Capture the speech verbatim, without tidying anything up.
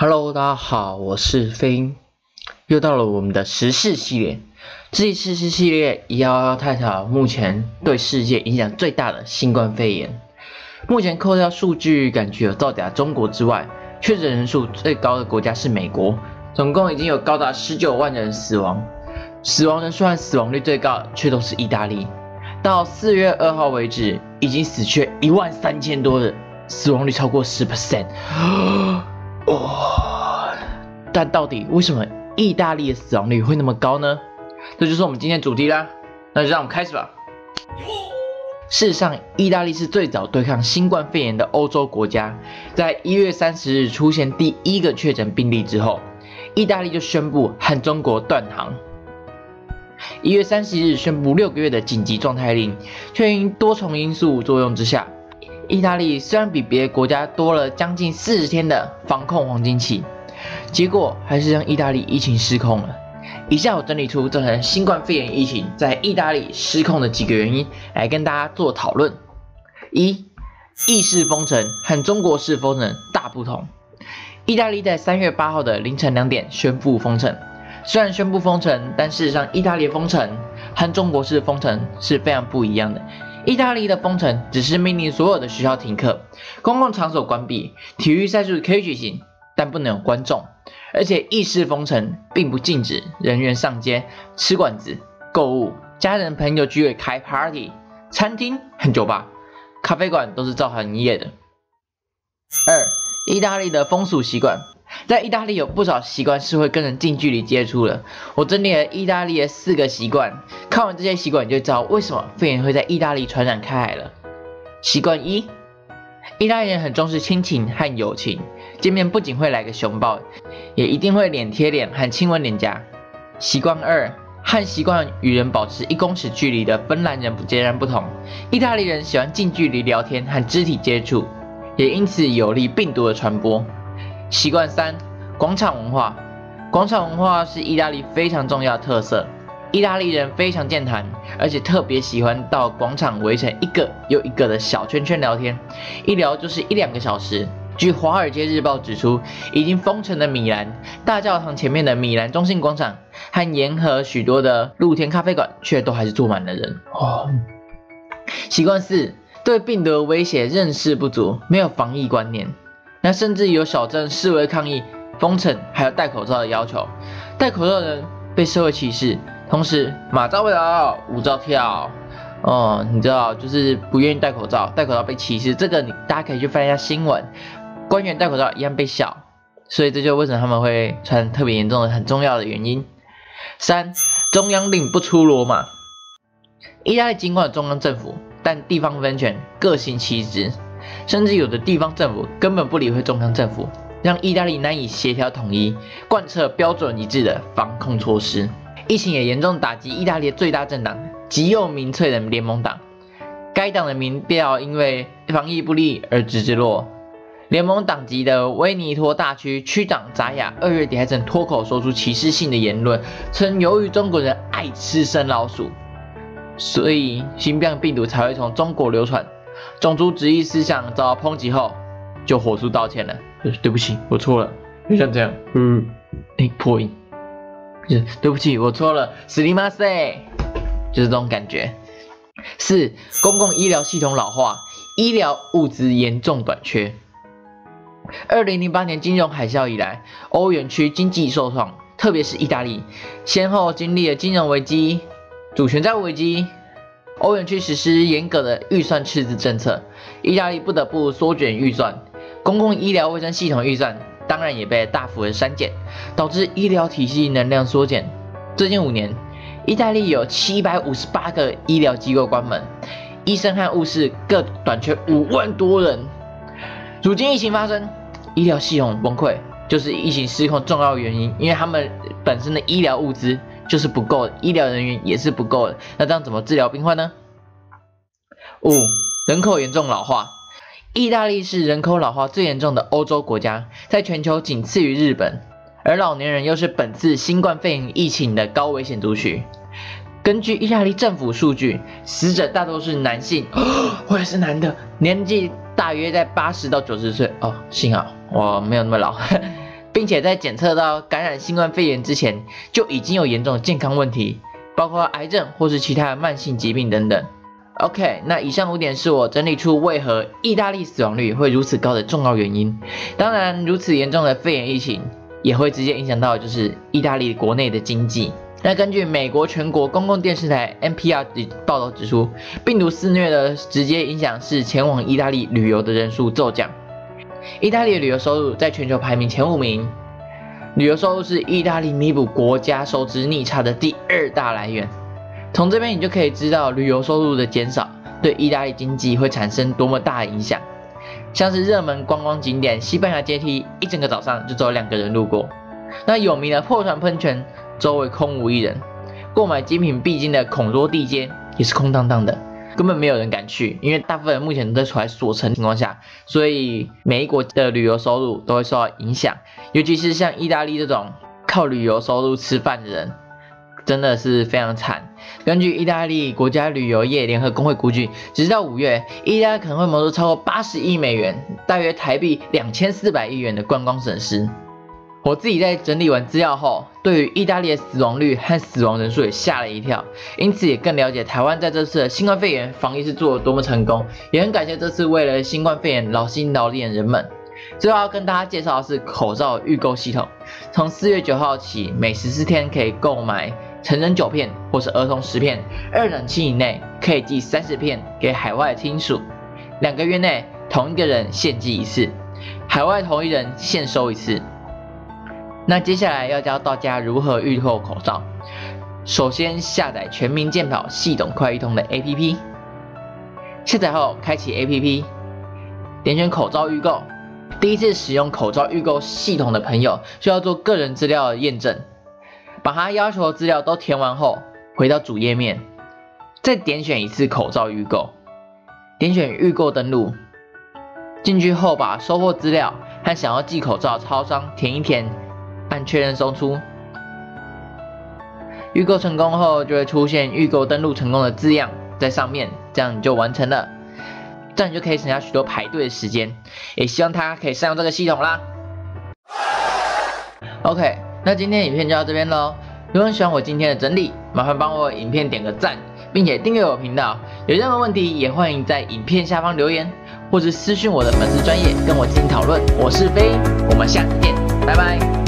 Hello， 大家好，我是飞鹰，又到了我们的时事系列。这一次是系列一样要探讨目前对世界影响最大的新冠肺炎。目前扣掉数据感觉有造假中国之外，确诊人数最高的国家是美国，总共已经有高达十九万人死亡，死亡人数和死亡率最高却都是意大利。到四月二号为止，已经死去一万三千多人，死亡率超过 百分之十。哦，但到底为什么意大利的死亡率会那么高呢？这就是我们今天的主题啦，那就让我们开始吧。事实上，意大利是最早对抗新冠肺炎的欧洲国家。在一月三十日出现第一个确诊病例之后，意大利就宣布和中国断航。一月三十日宣布六个月的紧急状态令，却因多重因素作用之下，意大利虽然比别的国家多了将近四十天的防控黄金期，结果还是让意大利疫情失控了。以下我整理出造成新冠肺炎疫情在意大利失控的几个原因，来跟大家做讨论。一、意式封城和中国式封城大不同。意大利在三月八号的凌晨两点宣布封城，虽然宣布封城，但事实上意大利的封城和中国式封城是非常不一样的。意大利的封城只是命令所有的学校停课，公共场所关闭，体育赛事可以举行，但不能有观众。而且意式封城并不禁止人员上街、吃馆子、购物、家人朋友聚会开 party， 餐厅和酒吧、咖啡馆都是照常营业的。二、意大利的风俗习惯。在意大利有不少习惯是会跟人近距离接触的。我整理了意大利的四个习惯，看完这些习惯你就知道为什么肺炎会在意大利传染开来了。习惯一，意大利人很重视亲情和友情，见面不仅会来个熊抱，也一定会脸贴脸和亲吻脸颊。习惯二，和习惯与人保持一公尺距离的芬兰人截然不同，意大利人喜欢近距离聊天和肢体接触，也因此有利病毒的传播。习惯三，广场文化。广场文化是意大利非常重要的特色。意大利人非常健谈，而且特别喜欢到广场围成一个又一个的小圈圈聊天，一聊就是一两个小时。据《华尔街日报》指出，已经封城的米兰大教堂前面的米兰中心广场和沿河许多的露天咖啡馆，却都还是坐满了人。哦。习惯四，对病毒的威胁认识不足，没有防疫观念。那甚至有小镇示威抗议封城，还有戴口罩的要求。戴口罩的人被社会歧视，同时马照不了，舞照跳。哦，你知道，就是不愿意戴口罩，戴口罩被歧视。这个你大家可以去翻一下新闻，官员戴口罩一样被笑。所以这就为什么他们会传特别严重的很重要的原因。三，中央令不出罗马。意大利尽管有中央政府，但地方分权各行其职。甚至有的地方政府根本不理会中央政府，让意大利难以协调统一，贯彻标准一致的防控措施。疫情也严重打击意大利的最大政党极右民粹的联盟党，该党的民调因为防疫不力而直直落。联盟党籍的威尼托大区区长扎雅二月底还曾脱口说出歧视性的言论，称由于中国人爱吃生老鼠，所以新冠病毒才会从中国流传。种族主义思想遭到抨击后，就火速道歉了，就是对不起，我错了，就像这样，嗯，哎、欸，破音，就是对不起，我错了，すみません，就是这种感觉。四、公共医疗系统老化，医疗物资严重短缺。二零零八年金融海啸以来，欧元区经济受创，特别是意大利，先后经历了金融危机、主权债务危机。欧元区实施严格的预算赤字政策，意大利不得不缩减预算，公共医疗卫生系统预算当然也被大幅的删减，导致医疗体系能量缩减。最近五年，意大利有七百五十八个医疗机构关门，医生和护士各短缺五万多人。如今疫情发生，医疗系统崩溃，就是疫情失控重要原因，因为他们本身的医疗物资就是不够的，医疗人员也是不够的，那这样怎么治疗病患呢？五、人口严重老化。意大利是人口老化最严重的欧洲国家，在全球仅次于日本，而老年人又是本次新冠肺炎疫情的高危险族群。根据意大利政府数据，死者大多是男性，哦、我也是男的，年纪大约在八十到九十岁。哦，幸好我没有那么老。 并且在检测到感染新冠肺炎之前，就已经有严重的健康问题，包括癌症或是其他的慢性疾病等等。OK， 那以上五点是我整理出为何意大利死亡率会如此高的重要原因。当然，如此严重的肺炎疫情也会直接影响到就是意大利国内的经济。那根据美国全国公共电视台 N P R 报道指出，病毒肆虐的直接影响是前往意大利旅游的人数骤降。意大利的旅游收入在全球排名前五名，旅游收入是意大利弥补国家收支逆差的第二大来源。从这边你就可以知道旅游收入的减少对意大利经济会产生多么大的影响。像是热门观光景点西班牙阶梯，一整个早上就只有两个人路过。那有名的破船喷泉周围空无一人，购买精品必经的孔多地街也是空荡荡的，根本没有人敢去，因为大部分人目前都在处在锁城情况下，所以每一国的旅游收入都会受到影响，尤其是像意大利这种靠旅游收入吃饭的人，真的是非常惨。根据意大利国家旅游业联合工会估计，直到五月，意大利可能会蒙受超过八十亿美元，大约台币两千四百亿元的观光损失。我自己在整理完资料后，对于意大利的死亡率和死亡人数也吓了一跳，因此也更了解台湾在这次的新冠肺炎防疫是做得多么成功，也很感谢这次为了新冠肺炎劳心劳力的人们。最后要跟大家介绍的是口罩预购系统，从四月九号起，每十四天可以购买成人九片或是儿童十片，二等期以内可以寄三十片给海外亲属，两个月内同一个人限寄一次，海外同一人限收一次。那接下来要教大家如何预购口罩。首先下载全民健保系统快易通的 A P P， 下载后开启 A P P， 点选口罩预购。第一次使用口罩预购系统的朋友需要做个人资料的验证，把他要求的资料都填完后，回到主页面，再点选一次口罩预购，点选预购登录，进去后把收货资料和想要寄口罩超商填一填，按确认送出。预购成功后就会出现预购登录成功的字样在上面，这样你就完成了，这样你就可以省下许多排队的时间，也希望大家可以善用这个系统啦。OK， 那今天影片就到这边咯。如果你喜欢我今天的整理，麻烦帮我影片点个赞，并且订阅我频道。有任何问题也欢迎在影片下方留言，或是私讯我的粉丝专页跟我进行讨论。我是飞，我们下次见，拜拜。